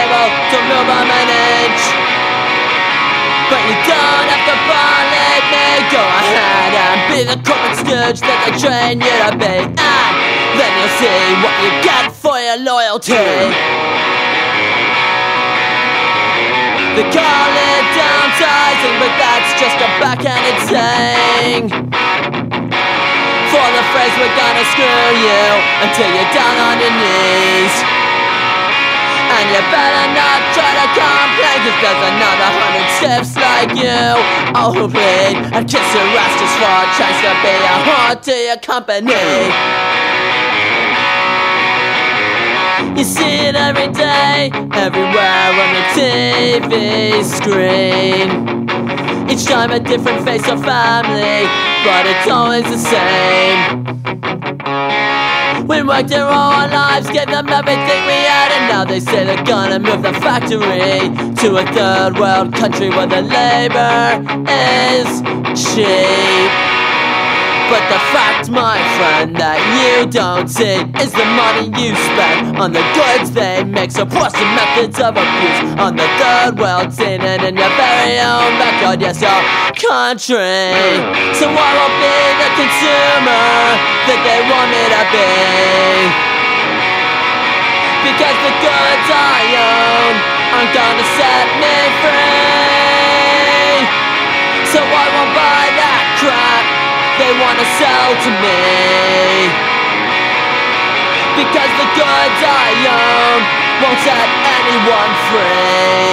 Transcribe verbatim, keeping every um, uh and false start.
able to move them an inch. But you don't have to believe me. Go ahead and be the corporate stooge that they train you to be, and then you'll see what you get for your loyalty. They call it downsizing, but that's just a backhanded saying for the phrase we're gonna screw you until you're down on your knees. And you better not try to complain, cause there's another hundred stiffs like you, oh, who bleed and kiss your ass just for a chance to be a whore to your company. You see it every day, everywhere on the T V screen. Each time a different face or family, but it's always the same. We worked their whole lives, gave them everything we had, and now they say they're gonna move the factory to a third world country where the labor is cheap. But the fact, my friend, that you don't see is the money you spend on the goods they make. So what's the methods of abuse on the third world scene and in your very own backyard, yes, your country? So I won't be the consumer that they want me to be, because the goods I own aren't gonna set me free. So I won't buy that crap they wanna sell to me, because the goods I own won't set anyone free.